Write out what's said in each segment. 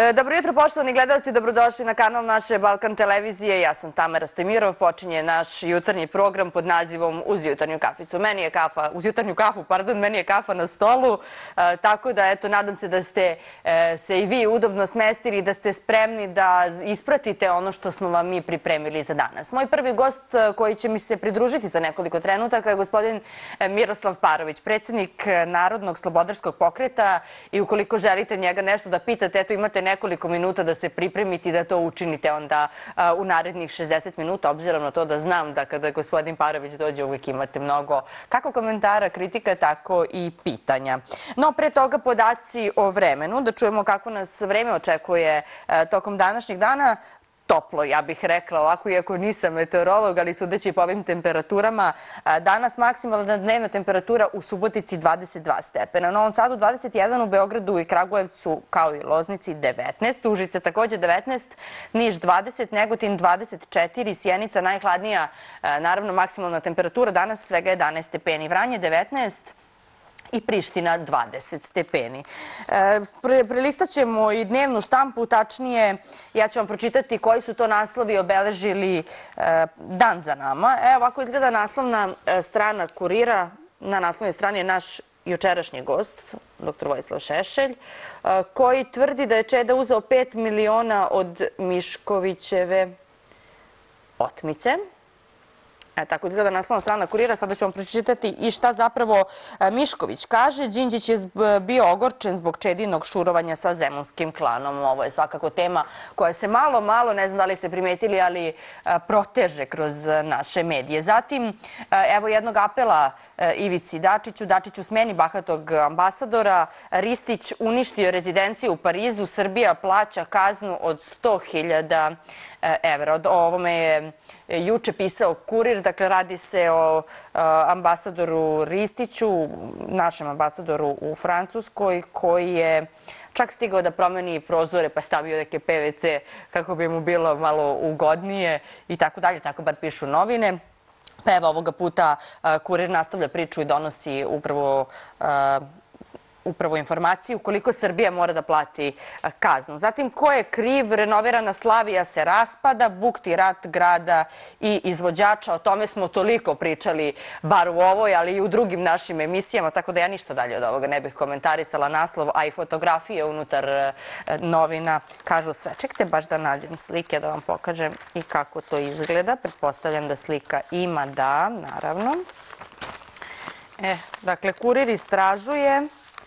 Dobro jutro, poštovani gledalci, dobrodošli na kanal naše Balkan televizije. Ja sam Tamara Stojmirov, počinje naš jutarnji program pod nazivom Uz jutarnju kaficu. Meni je kafa na stolu, tako da eto, nadam se da ste se i vi udobno smestili i da ste spremni da ispratite ono što smo vam mi pripremili za danas. Moj prvi gost koji će mi se pridružiti za nekoliko trenutaka je gospodin Miroslav Parović, predsjednik Narodnog slobodarskog pokreta, i ukoliko želite njega nešto da pitate, eto, imate nekoliko minuta da se pripremite i da to učinite onda u narednih 60 minuta, obzirom na to da znam da kada gospodin Parović dođe uvijek imate mnogo kako komentara, kritika, tako i pitanja. No, pre toga podaci o vremenu, da čujemo kako nas vreme očekuje tokom današnjeg dana. Toplo, ja bih rekla ovako, iako nisam meteorolog, ali sudeći po ovim temperaturama, danas maksimalna dnevna temperatura u Subotici 22 stepena, u Novom Sadu 21, u Beogradu i Kragujevcu kao i Loznici 19, Užice takođe 19, Niš 20, Negotin 24, Sjenica najhladnija, naravno maksimalna temperatura danas svega 11 stepeni, Vranje 19, i Priština 20 stepeni. Prelistat ćemo i dnevnu štampu, tačnije ja ću vam pročitati koji su to naslovi obeležili dan za nama. Evo ovako izgleda naslovna strana Kurira. Na naslovnoj strani je naš jučerašnji gost, dr. Vojislav Šešelj, koji tvrdi da je Čeda uzeo 5 miliona od Miškovićeve otmice. Tako izgleda naslovna strana Kurira. Sada ću vam pročitati i šta zapravo Mišković kaže. Đinđić je bio ogorčen zbog Čedinog šurovanja sa zemunskim klanom. Ovo je svakako tema koja se malo, ne znam da li ste primetili, ali proteže kroz naše medije. Zatim, evo jednog apela Ivici Dačiću. Dačiću smeni bahatog ambasadora. Ristić uništio rezidenciju u Parizu. Srbija plaća kaznu od 100.000 evra. O ovome je juče pisao Kurir, dakle radi se o ambasadoru Ristiću, našem ambasadoru u Francuskoj, koji je čak stigao da promeni prozore pa stavio neke PVC kako bi mu bilo malo ugodnije i tako dalje, tako bar pišu novine. Pa evo ovoga puta Kurir nastavlja priču i donosi upravo informaciju koliko Srbija mora da plati kaznu. Zatim, ko je kriv? Renovirana Slavija se raspada, bukti rat grada i izvođača. O tome smo toliko pričali, bar u ovoj, ali i u drugim našim emisijama, tako da ja ništa dalje od ovoga ne bih komentarisala. Naslov, a i fotografije unutar novina kažu sve. Čekajte baš da nađem slike da vam pokažem i kako to izgleda. Pretpostavljam da slika ima, da, naravno. Dakle, Kurir istražuje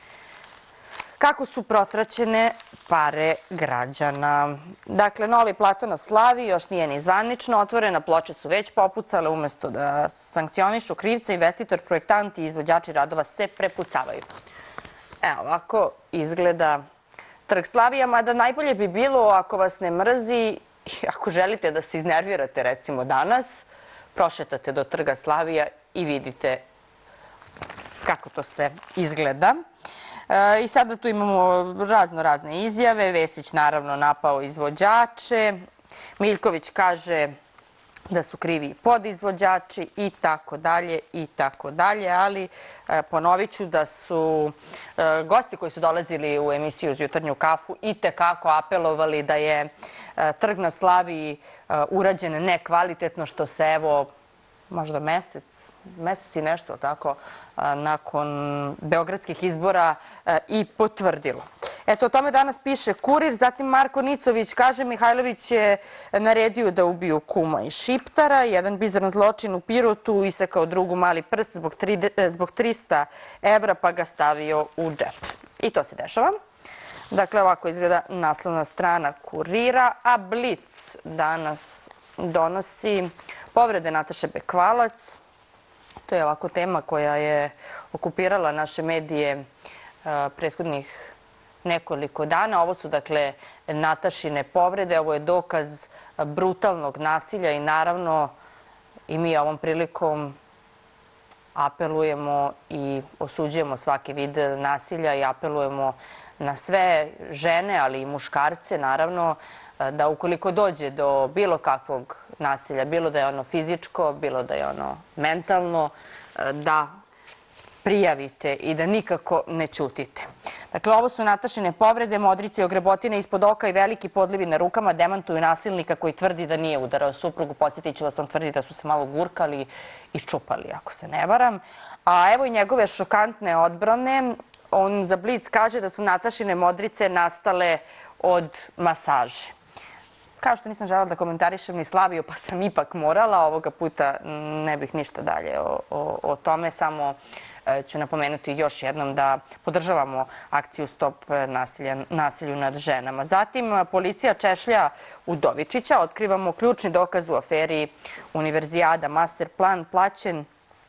kako su protraćene pare građana. Dakle, novi plato na Slaviji još nije ni zvanično otvorena, ploče su već popucale, umesto da sankcionišu krivca, investitor, projektanti i izvođači radova se prepucavaju. Evo, ovako izgleda Trg Slavija, mada najbolje bi bilo ako vas ne mrzi i ako želite da se iznervirate, recimo danas, prošetate do Trga Slavija i vidite kako to sve izgleda. I sada tu imamo razne izjave. Vesić naravno napao izvođače. Miljković kaže da su krivi podizvođači i tako dalje, ali ponovit ću da su gosti koji su dolazili u emisiju Uz jutarnju kafu i tekako apelovali da je Trg na Slaviji urađen nekvalitetno, što se evo možda mesec i nešto tako nakon beogradskih izbora i potvrdilo. Eto, o tome danas piše Kurir. Zatim Marko Nicović kaže Mihajlović je naredio da ubiju kuma i Šiptara. Jedan bizaran zločin u Pirotu, isekao drugu mali prst zbog 300 evra pa ga stavio u džep. I to se dešava. Dakle, ovako izgleda naslovna strana Kurira, a Blic danas donosi povrede Nataše Bekvalac. To je ovako tema koja je okupirala naše medije prethodnih nekoliko dana. Ovo su dakle Natašine povrede, ovo je dokaz brutalnog nasilja i naravno i mi ovom prilikom apelujemo i osuđujemo svaki vid nasilja i apelujemo na sve žene, ali i muškarce, naravno, da ukoliko dođe do bilo kakvog nasilja, bilo da je ono fizičko, bilo da je ono mentalno, da prijavite i da nikako ne ćutite. Dakle, ovo su Natašine povrede, modrice, ogrebotine ispod oka i veliki podlivi na rukama demantuju nasilnika koji tvrdi da nije udarao suprugu. Podsjetit ću vas, on tvrdi da su se malo gurkali i čupali, ako se ne varam. A evo i njegove šokantne odbrane. On za Blic kaže da su Natašine modrice nastale od masaže. Kao što nisam želela da komentarišem ni Slaviju, pa sam ipak morala. Ovoga puta ne bih ništa dalje o tome, samo ću napomenuti još jednom da podržavamo akciju Stop nasilju nad ženama. Zatim, policija češlja Udovičića. Otkrivamo ključni dokaz u aferi Univerzijada. Master plan plaćen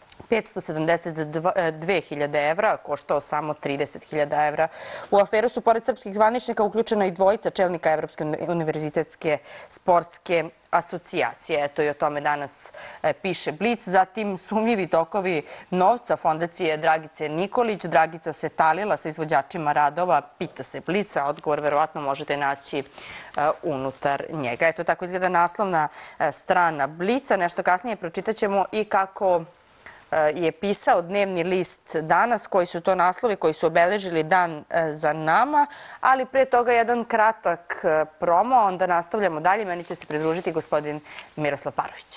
572.000 evra, koštao samo 30.000 evra. U aferu su, pored srpskih zvaničnika, uključena i dvojica čelnika Evropske univerzitetske sportske asocijacije. Eto i o tome danas piše Blic. Zatim, sumnjivi tokovi novca fondacije Dragice Nikolić. Dragica se talila sa izvođačima radova, pita se Blic, a odgovor verovatno možete naći unutar njega. Eto, tako izgleda naslovna strana Blica. Nešto kasnije pročitat ćemo i kako je pisao dnevni list Danas, koji su to naslovi koji su obeležili dan za nama, ali pre toga jedan kratak promo, onda nastavljamo dalje. Meni će se pridružiti gospodin Miroslav Parović.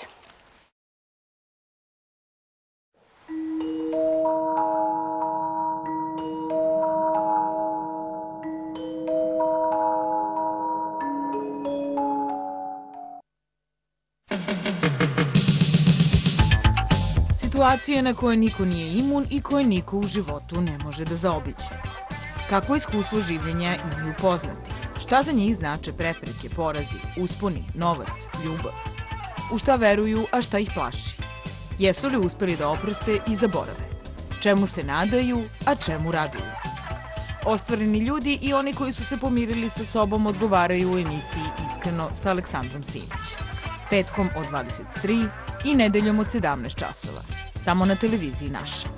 Situacije na koje niko nije imun i koje niko u životu ne može da zaobiđe. Kako iskustvo življenja imaju poznati? Šta za njih znače prepreke, porazi, usponi, novac, ljubav? U šta veruju, a šta ih plaši? Jesu li uspeli da oproste i zaborave? Čemu se nadaju, a čemu raduju? Ostvareni ljudi i oni koji su se pomirili sa sobom odgovaraju u emisiji Iskreno sa Aleksandrom Simić. Petkom od 23 i nedeljom od 17 časova. Samo na televiziji Naša.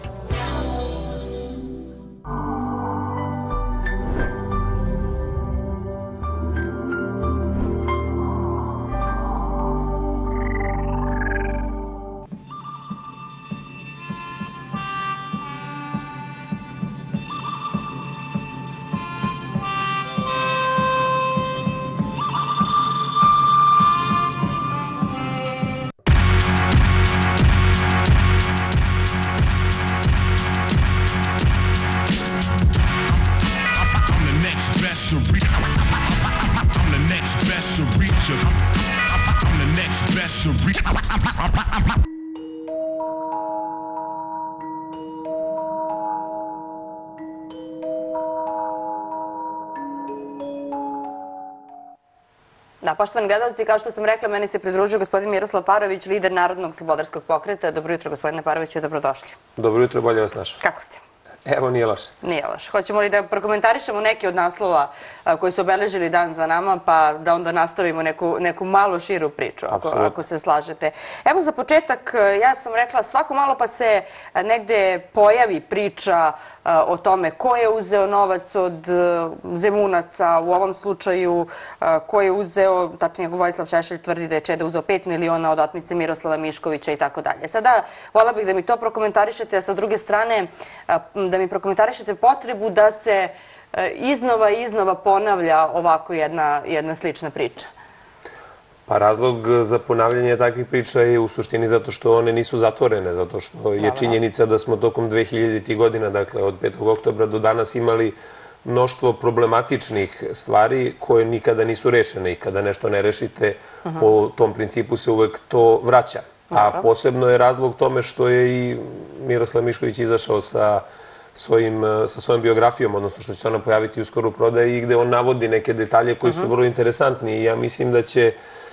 Da, poštovani gledalci, kao što sam rekla, meni se pridružio gospodin Miroslav Parović, lider Narodnog slobodarskog pokreta. Dobro jutro, gospodine Paroviću, dobrodošli. Dobro jutro, bolje vas našao. Kako ste? Evo, nije loše. Nije loše. Hoćemo li da prokomentarišemo neke od naslova koji su obeležili dan za nama, pa da onda nastavimo neku malo širu priču, ako se slažete. Evo, za početak, ja sam rekla, svako malo pa se negde pojavi priča o tome ko je uzeo novac od Zemunaca, u ovom slučaju ko je uzeo, tačnije Vojislav Šešelj tvrdi da je Čeda uzeo 5 miliona od otmice Miroslava Miškovića i tako dalje. Sada, voljela bih da mi to prokomentarišete, a sa druge strane da mi prokomentarišete potrebu da se iznova i iznova ponavlja ovako jedna slična priča. Pa razlog za ponavljanje takvih priča je u suštini zato što one nisu zatvorene, zato što je činjenica da smo tokom 2000. godina, dakle od 5. oktobra do danas imali mnoštvo problematičnih stvari koje nikada nisu rešene i kada nešto ne rešite, po tom principu se uvek to vraća. A posebno je razlog tome što je i Miroslav Mišković izašao sa svojom biografijom, odnosno što će se ona pojaviti uskoro u prodaji i gde on navodi neke detalje koji su vrlo interesantni i ja mislim da će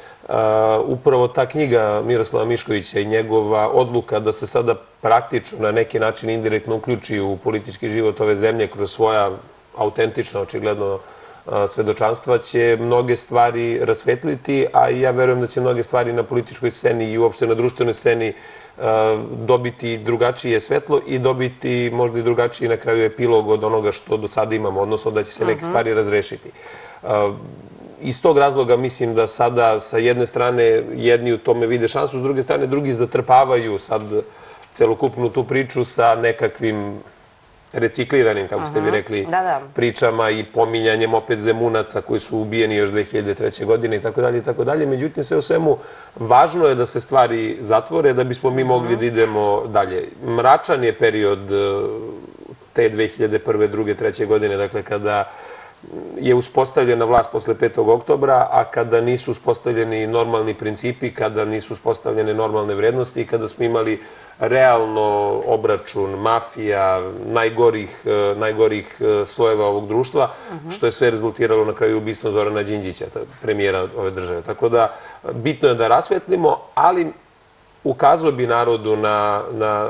upravo ta knjiga Miroslava Miškovića i njegova odluka da se sada praktično na neki način indirektno uključi u politički život ove zemlje kroz svoja autentična, očigledno, svedočanstva će mnoge stvari rasvetliti, a ja verujem da će mnoge stvari na političkoj sceni i uopšte na društvenoj sceni dobiti drugačije svetlo i dobiti možda i drugačiji na kraju epilog od onoga što do sada imamo, odnosno da će se neke stvari razrešiti. Iz tog razloga mislim da sada sa jedne strane jedni u tome vide šansu, s druge strane drugi zatrpavaju sad celokupnu tu priču sa nekakvim recikliranim, kako ste vi rekli, pričama i pominjanjem opet Zemunaca koji su ubijeni još 2003. godine i tako dalje i tako dalje. Međutim, sve u svemu, važno je da se stvari zatvore da bismo mi mogli da idemo dalje. Mračan je period te 2001. 2. 3. godine, dakle, kada je uspostavljena vlast posle 5. oktobra, a kada nisu uspostavljeni normalni principi, kada nisu uspostavljene normalne vrednosti i kada smo imali realno obračun mafija, najgorih slojeva ovog društva, što je sve rezultiralo na kraju ubistvom Zorana Đinđića, premijera ove države. Tako da, bitno je da rasvetlimo, ali ukazao bi narodu na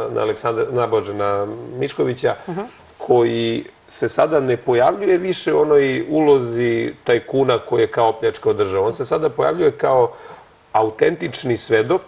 Miškovića, koji se sada ne pojavljuje više u onoj ulozi tajkuna koji je kao pljačkao državu. On se sada pojavljuje kao autentični svedok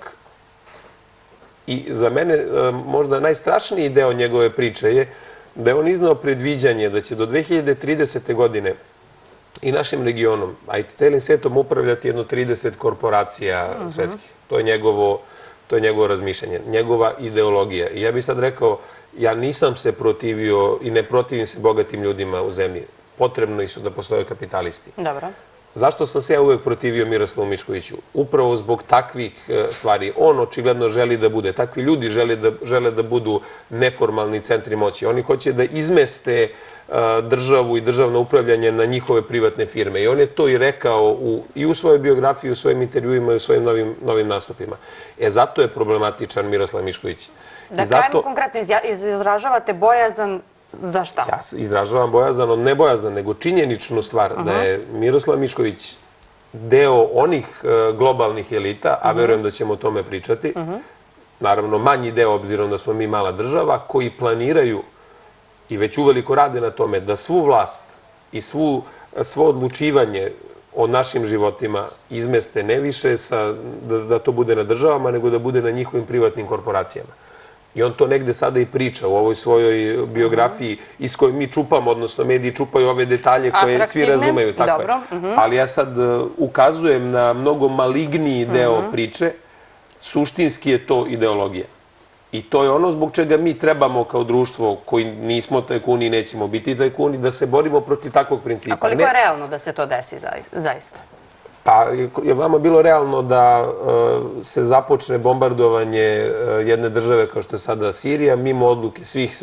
i za mene možda najstrašniji deo njegove priče je da je on iznao predviđanje da će do 2030. godine i našim regionom, a i celim svetom upravljati jedno 30 korporacija svetskih. To je njegovo razmišljanje, njegova ideologija. I ja bih sad rekao, ja nisam se protivio i ne protivim se bogatim ljudima u zemlji. Potrebno su da postoje kapitalisti. Dobro. Zašto sam se ja uvek protivio Miroslavu Miškoviću? Upravo zbog takvih stvari. On očigledno želi da bude. Takvi ljudi žele da budu neformalni centri moći. Oni hoće da izmeste državu i državno upravljanje na njihove privatne firme. I on je to i rekao i u svojoj biografiji, u svojim intervjuima i u svojim novim nastupima. Zato je problematičan Miroslav Mišković. Da krajemo konkretno, izražavate bojazan za šta? Ja izražavam bojazan, ne bojazan, nego činjeničnu stvar da je Miroslav Mišković deo onih globalnih elita, a verujem da ćemo o tome pričati, naravno manji deo obzirom da smo mi mala država, koji planiraju i već uveliko rade na tome da svu vlast i svo odlučivanje o našim životima izmeste ne više da to bude na državama, nego da bude na njihovim privatnim korporacijama. I on to negde sada i priča u ovoj svojoj biografiji iz koje mi čupamo, odnosno mediji čupaju ove detalje koje svi razumeju. Dobro. Ali ja sad ukazujem na mnogo maligniji deo priče. Suštinski je to ideologija. I to je ono zbog čega mi trebamo kao društvo, koji nismo tajkuni i nećemo biti tajkuni, da se borimo protiv takvog principa. A koliko je realno da se to desi zaista? Pa je vama bilo realno da se započne bombardovanje jedne države kao što je sada Sirija, mimo odluke svih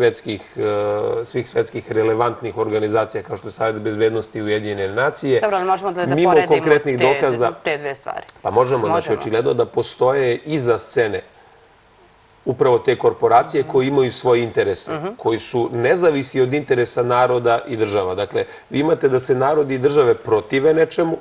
svetskih relevantnih organizacija kao što je Savet bezbednosti i Ujedinjene nacije. Dobro, ali možemo da poredimo te dve stvari. Pa možemo, znači očigledno da postoje iza scene upravo te korporacije koje imaju svoje interese, koji su nezavisni od interesa naroda i država. Dakle, vi imate da se narodi i države protive nečemu,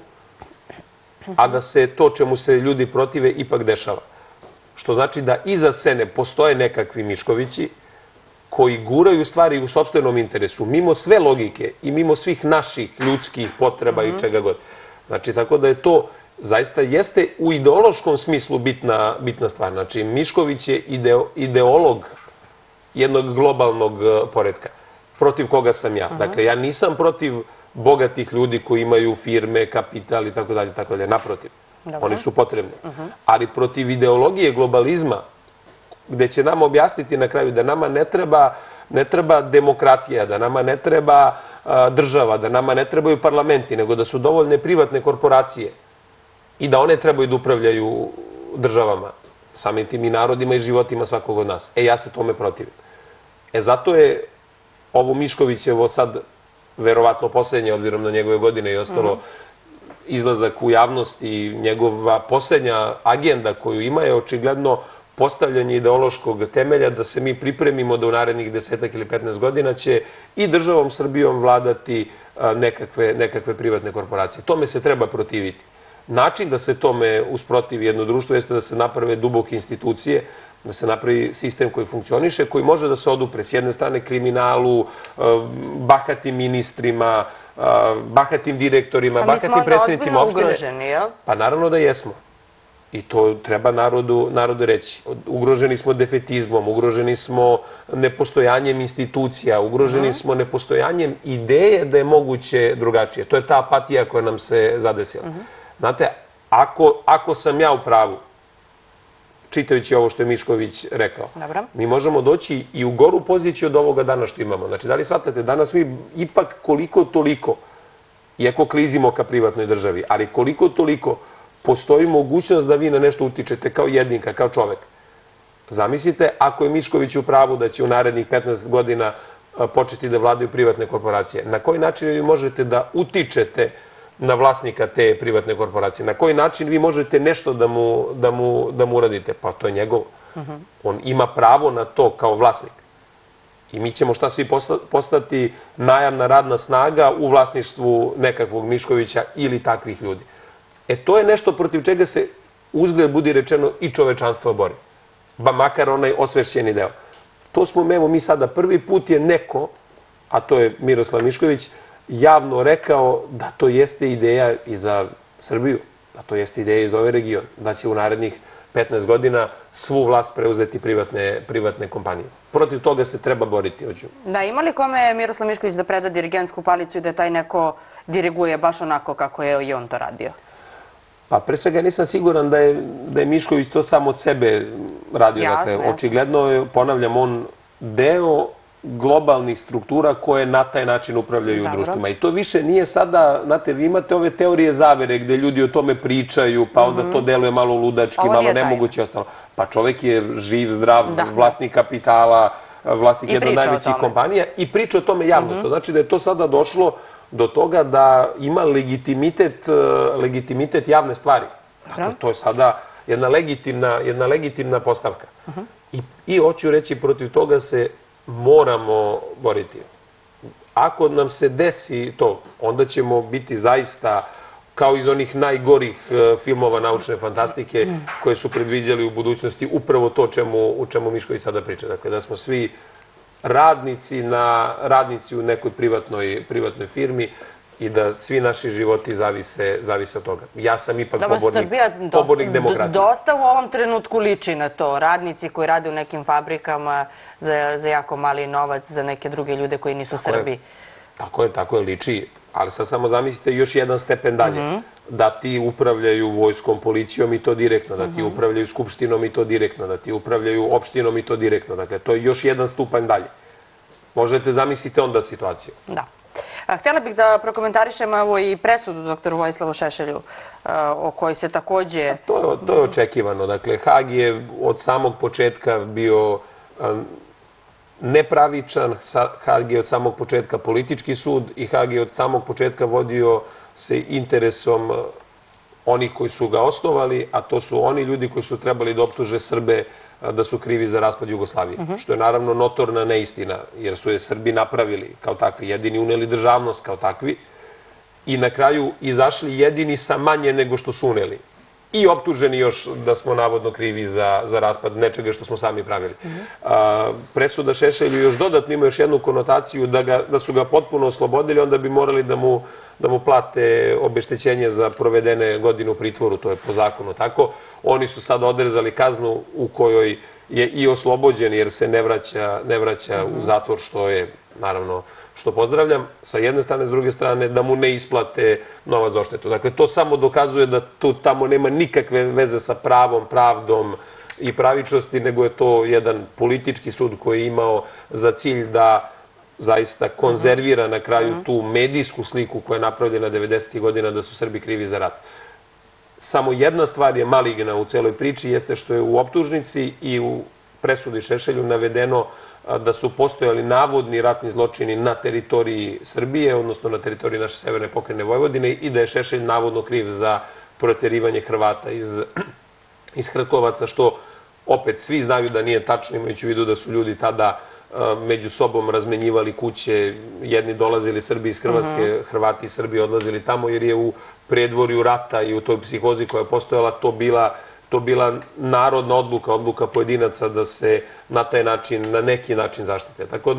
a da se to čemu se ljudi protive ipak dešava. Što znači da iza scene postoje nekakvi Miškovići koji guraju stvari u sopstvenom interesu, mimo sve logike i mimo svih naših ljudskih potreba i čega god. Znači, tako da je to zaista jeste u ideološkom smislu bitna stvar. Znači, Mišković je ideolog jednog globalnog poretka, protiv koga sam ja. Dakle, ja nisam protiv bogatih ljudi koji imaju firme, kapital i tako dalje, naprotiv. Oni su potrebni. Ali protiv ideologije globalizma, gde će nam objasniti na kraju da nama ne treba demokratija, da nama ne treba država, da nama ne trebaju parlamenti, nego da su dovoljne privatne korporacije i da one trebaju da upravljaju državama, samim tim i narodima i životima svakog od nas. Ja se tome protivim. Zato je ovo Miškovićevo sad verovatno poslednje, obzirom na njegove godine i ostalo, izlazak u javnost i njegova poslednja agenda koju ima je očigledno postavljanje ideološkog temelja da se mi pripremimo da u narednih 10 ili 15 godina će i državom Srbijom vladati nekakve privatne korporacije. Tome se treba protiviti. Način da se tome usprotivi jedno društvo jeste da se naprave duboke institucije, da se napravi sistem koji funkcioniše, koji može da se odupre s jedne strane kriminalu, bahatim ministrima, bahatim direktorima, bahatim predsjednicima opštine. Mi smo onda ozbiljno ugroženi, jel? Pa naravno da jesmo. I to treba narodu reći. Ugroženi smo defetizmom, ugroženi smo nepostojanjem institucija, ugroženi smo nepostojanjem ideje da je moguće drugačije. To je ta apatija koja nam se zadesila. Znate, ako sam ja u pravu, čitajući ovo što je Mišković rekao. Dobro. Mi možemo doći i u goru poziciju od ovoga dana što imamo. Znači, da li shvatate, danas mi ipak koliko toliko, iako klizimo ka privatnoj državi, ali koliko toliko postoji mogućnost da vi na nešto utičete kao jedinka, kao čovek. Zamislite, ako je Mišković u pravu da će u narednih 15 godina početi da vladaju privatne korporacije, na koji način vi možete da utičete na vlasnika te privatne korporacije? Na koji način vi možete nešto da mu uradite? Pa to je njegovo. On ima pravo na to kao vlasnik. I mi ćemo šta svi postati najamna radna snaga u vlasništvu nekakvog Miškovića ili takvih ljudi. To je nešto protiv čega se, uzgled budi rečeno, i čovečanstvo bori. Ba makar onaj osvešćeni deo. To smo, evo, mi sada prvi put je neko, a to je Miroslav Mišković, javno rekao da to jeste ideja i za Srbiju, da to jeste ideja i za ovaj region, da će u narednih 15 godina svu vlast preuzeti privatne kompanije. Protiv toga se treba boriti. Da, ima li kome Miroslav Mišković da preda dirigentsku palicu i da taj neko diriguje baš onako kako je i on to radio? Pa pre svega nisam siguran da je Mišković to samo od sebe radio. Dakle, očigledno je, ponavljam, on deo globalnih struktura koje na taj način upravljaju društvima. I to više nije sada, znate, vi imate ove teorije zavere gde ljudi o tome pričaju, pa onda to deluje malo ludački, malo nemoguće ostalo. Pa čovek je živ, zdrav, vlasnik kapitala, vlasnik jedna od najvećih kompanija i priča o tome javno. To znači da je to sada došlo do toga da ima legitimitet javne stvari. Dakle, to je sada jedna legitimna postavka. I hoću reći, protiv toga se moramo boriti. Ako nam se desi to, onda ćemo biti zaista kao iz onih najgorih filmova naučne fantastike koje su predviđali u budućnosti upravo to o čemu Mišković sada priča. Dakle, da smo svi radnici u nekoj privatnoj firmi i da svi naši životi zavise od toga. Ja sam ipak pobornik demokratije. Dosta u ovom trenutku liči na to. Radnici koji rade u nekim fabrikama za jako mali novac, za neke druge ljude koji nisu Srbi. Tako je, liči. Ali sad samo zamislite još jedan stepen dalje. Da ti upravljaju vojskom, policijom i to direktno, da ti upravljaju skupštinom i to direktno, da ti upravljaju opštinom i to direktno. Dakle, to je još jedan stupanj dalje. Možete zamisliti onda situaciju. Da. Htjela bih da prokomentarišem i presudu doktoru Vojislavu Šešelju, o kojoj se takođe... To je očekivano. Dakle, Hag je od samog početka bio nepravičan, Hag je od samog početka politički sud i Hag je od samog početka vodio se interesom onih koji su ga osnovali, a to su oni ljudi koji su trebali da optuže Srbe da su krivi za raspad Jugoslavije. Što je naravno notorna neistina, jer su je Srbi napravili kao takvi, jedini uneli državnost kao takvi i na kraju izašli jedini sa manje nego što su uneli. I optuženi još da smo navodno krivi za raspad nečega što smo sami pravili. Presuda Šešelju još dodatno ima još jednu konotaciju da su ga potpuno oslobodili, onda bi morali da mu plate obeštećenje za provedene godine u pritvoru, to je po zakonu tako. Oni su sad odrezali kaznu u kojoj je i oslobođen jer se ne vraća u zatvor, što je naravno što pozdravljam, sa jedne strane, s druge strane, da mu ne isplate novac za odštetu. Dakle, to samo dokazuje da tu tamo nema nikakve veze sa pravom, pravdom i pravičnosti, nego je to jedan politički sud koji je imao za cilj da zaista konzervira na kraju tu medijsku sliku koja je napravljena 90. godina da su Srbi krivi za rat. Samo jedna stvar je maligna u celoj priči, jeste što je u optužnici i u presudi Šešelju navedeno da su postojali navodni ratni zločini na teritoriji Srbije, odnosno na teritoriji naše severne pokrajine Vojvodine i da je Šešelj navodno kriv za proterivanje Hrvata iz Hrtkovaca, što opet svi znaju da nije tačno, imajući u vidu da su ljudi tada među sobom razmenjivali kuće, jedni dolazili Srbi iz Hrvatske, Hrvati iz Srbije odlazili tamo jer je u predvorju rata i u toj psihozi koja je postojala to bila narodna odluka pojedinaca da se na taj način, na neki način zaštite. Tako da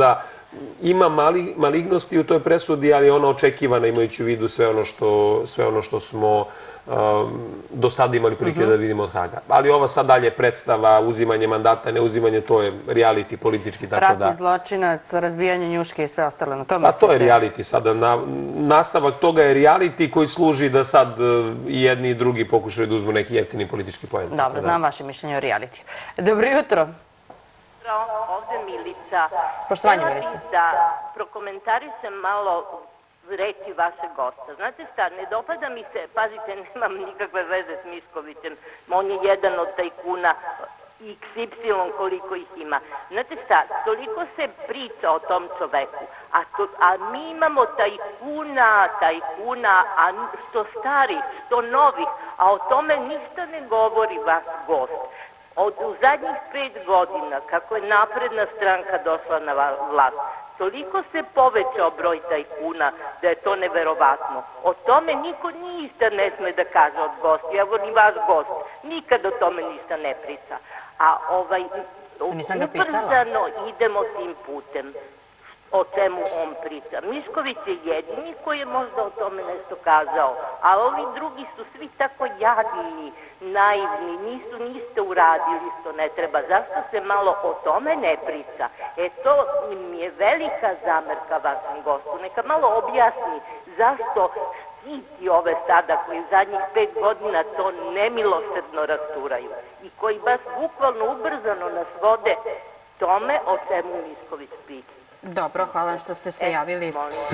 ima malignosti u toj presudi, ali je ona očekivana imajući u vidu sve ono što smo do sada imali prilike da vidimo od Haga. Ali ova sad dalje predstava, uzimanje mandata, ne uzimanje, to je reality politički, tako da... Ratni zločinac, razbijanje njuške i sve ostalo, na to Pa mislite? to je reality sada. Nastavak toga je reality koji služi da sad i jedni i drugi pokušaju da uzmu neki jeftini politički poen. Dobro, znam vaše mišljenje o reality. Dobro jutro. Ovde Milica. Poštovanje, Htela Milica. bih da prokomentarišem malo reći vašeg gosta. Znate šta, ne dopada mi se, pazite, nemam nikakve veze s Miškovićem, on je jedan od tajkuna XY koliko ih ima. Znate šta, toliko se priča o tom čoveku, a mi imamo tajkuna, a što starih, što novih, a o tome ništa ne govori vaš gost. U zadnjih 5 godina, kako je Napredna stranka došla na vlast, toliko se povećao broj tajkuna da je to neverovatno. O tome niko ništa ne sme da kaže od gosti, evo ni vaš gost, nikad o tome ništa ne priča. A ubrzano idemo tim putem. O čemu on priča. Mišković je jedini koji je možda o tome nešto kazao, a ovi drugi su svi tako jadni, naivni, nisu ništa uradili što ne treba. Zašto se malo o tome ne priča? To mi je velika zamerka vašem gostu. Neka malo objasni zašto štiti ove sada koji u zadnjih 5 godina to nemilosrdno rasturaju i koji baš bukvalno ubrzano nas vode tome o čemu Mišković priča. Dobro, hvala što ste se javili.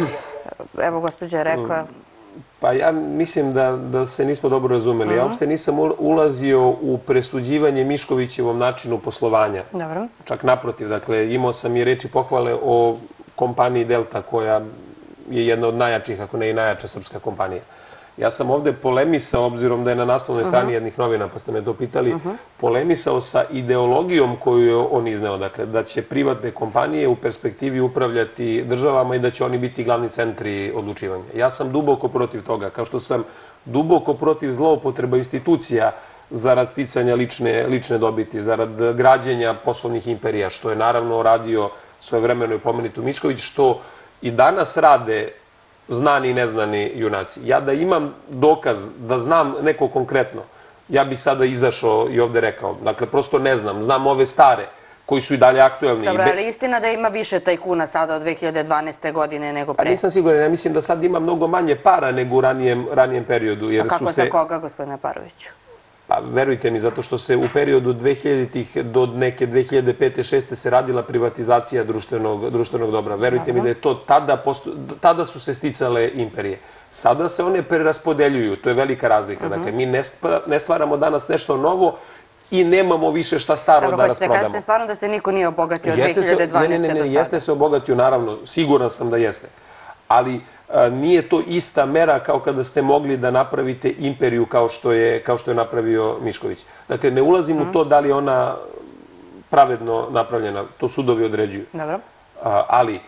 Evo, gospođa je rekla... Pa ja mislim da se nismo dobro razumeli. Ja uopšte nisam ulazio u presuđivanje Miškovićevom načinu poslovanja. Dobro. Čak naprotiv, dakle, imao sam i reči pohvale o kompaniji Delta, koja je jedna od najjačih, ako ne i najjača srpska kompanija. Ja sam ovde polemisao, obzirom da je na naslovnoj strani jednih novina, pa ste me to pitali, polemisao sa ideologijom koju je on izneo. Dakle, da će privatne kompanije u perspektivi upravljati državama i da će oni biti glavni centri odlučivanja. Ja sam duboko protiv toga, kao što sam duboko protiv zloupotreba institucija zarad sticanja lične dobiti, zarad građenja poslovnih imperija, što je naravno radio svojevremeno i pomenuti Mišković, što i danas rade znani i neznani junaci. Ja da imam dokaz, da znam neko konkretno, ja bi sada izašao i ovde rekao. Dakle, prosto ne znam. Znam ove stare, koji su i dalje aktuelni. Dobro, ali istina da ima više tajkuna sada od 2012. godine nego pre? Pa nisam siguran. Ja mislim da sad ima mnogo manje para nego u ranijem periodu. A kako za koga, gospodine Paroviću? Pa verujte mi, zato što se u periodu 2000-ih do neke 2005. 2006. se radila privatizacija društvenog dobra. Verujte mi da je to tada su se sticale imperije. Sada se one preraspodeljuju, to je velika razlika. Dakle, mi ne stvaramo danas nešto novo i nemamo više šta staro da rasprodamo. Hoćete kažete stvarno da se niko nije obogatio od 2012. do sada? Ne, jeste se obogatio, naravno, siguran sam da jeste. Ali nije to ista mera kao kada ste mogli da napravite imperiju kao što je napravio Mišković. Dakle, ne ulazim u to da li je ona pravedno napravljena, to sudovi određuju. Dobro. Ali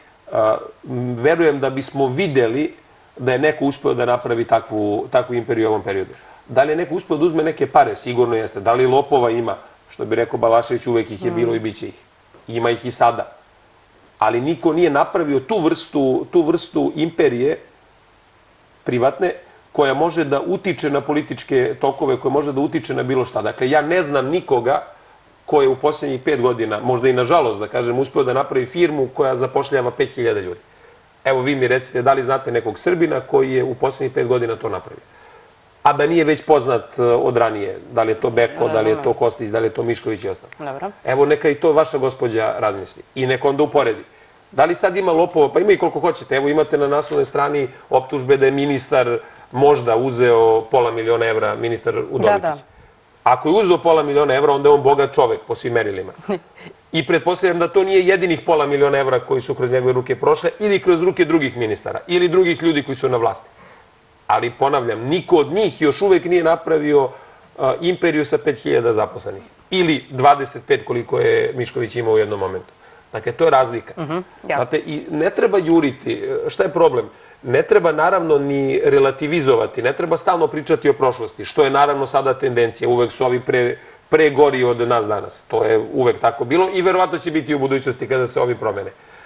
verujem da bismo videli da je neko uspeo da napravi takvu imperiju u ovom periodu. Da li je neko uspeo da uzme neke pare? Sigurno jeste. Da li lopova ima? Što bi rekao Balašević, uvek ih je bilo i bit će ih. Ima ih i sada. Ali niko nije napravio tu vrstu imperije privatne koja može da utiče na političke tokove, koja može da utiče na bilo šta. Dakle, ja ne znam nikoga ko je u posljednjih 5 godina, možda i nažalost, da kažem, uspeo da napravi firmu koja zapošljava 5000 ljudi. Evo, vi mi recite da li znate nekog Srbina koji je u posljednjih 5 godina to napravio. A da nije već poznat od ranije. Da li je to Beko, da li je to Kostić, da li je to Mišković i ostalo. Evo, neka i to vaša gospođa razmisli. I neka onda uporedi. Da li sad ima lopova? Pa ima i koliko hoćete. Evo, imate na naslovnoj strani optužbe da je ministar možda uzeo $500.000 evra, ministar Udovičić. Ako je uzeo $500.000 evra, onda je on bogat čovek po svim merilima. I pretpostavljam da to nije jedinih $500.000 evra koji su kroz njegove ruke prošle ili kroz ruke drugih ministara ili drugih ljudi koji su na vlasti. Ali ponavljam, niko od njih još uvek nije napravio imperiju sa 5000 zaposlenih. Ili 25 koliko je Mišković imao u jednom momentu. Dakle, to je razlika. Znate, i ne treba juriti. Šta je problem? Ne treba naravno ni relativizovati, ne treba stalno pričati o prošlosti, što je naravno sada tendencija. Uvek su ovi pre gori od nas danas. To je uvek tako bilo i verovatno će biti u budućnosti kada se ovi promene.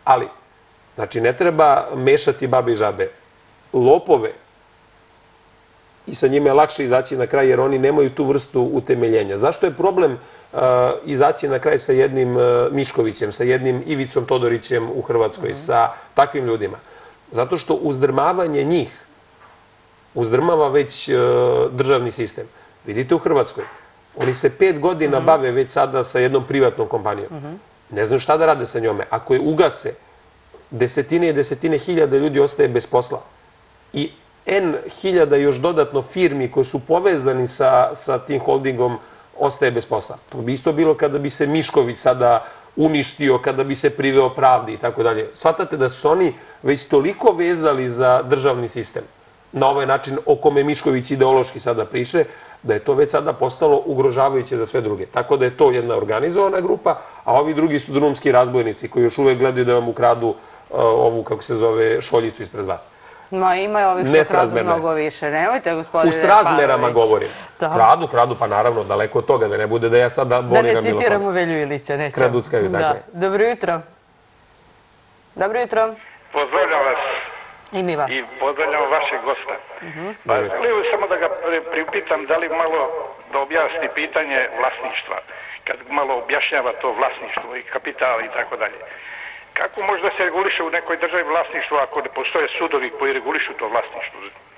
Ali, znači, ne treba mešati babe i žabe. Lopove, i sa njima je lakše izaći na kraj jer oni nemaju tu vrstu utemeljenja. Zašto je problem izaći na kraj sa jednim Miškovićem, sa jednim Ivicom Todorićem u Hrvatskoj, sa takvim ljudima? Zato što uzdrmavanje njih uzdrmava već državni sistem. Vidite u Hrvatskoj, oni se 5 godina bave već sada sa jednom privatnom kompanijom. Ne znaju šta da rade sa njome. Ako je ugase, desetine i desetine hiljada ljudi ostaje bez posla. I N hiljada još dodatno firmi koji su povezani sa tim holdingom ostaje bez posla. To bi isto bilo kada bi se Mišković sada uništio, kada bi se priveo pravdi i tako dalje. Shvatate da su oni već toliko vezali za državni sistem na ovaj način o kome Mišković ideološki sada priše, da je to već sada postalo ugrožavajuće za sve druge. Tako da je to jedna organizovana grupa, a ovi drugi su drumski razbojnici koji još uvek gledaju da vam ukradu ovu, kako se zove, šoljicu ispred vas. Ma ima ovih što kradu mnogo više. Nemojte, gospodine Pavlović. U srazmerama govorim. Kradu, pa naravno, daleko od toga, da ne bude da ja sad boniram bilo koga. Da ne citiramo Velju Ilića, nećemo. Kraduckaju, tako je. Dobro jutro. Dobro jutro. Pozdravljam vas. I mi vas. I pozdravljam vašeg gosta. Pa želim samo da ga priupitam da li malo da objasni pitanje vlasništva. Kad malo objašnjava to vlasništvo i kapital i tako dalje. Kako može da se reguliše u nekoj državi vlasništvo ako ne postoje sudovi koji regulišu to vlasništvo?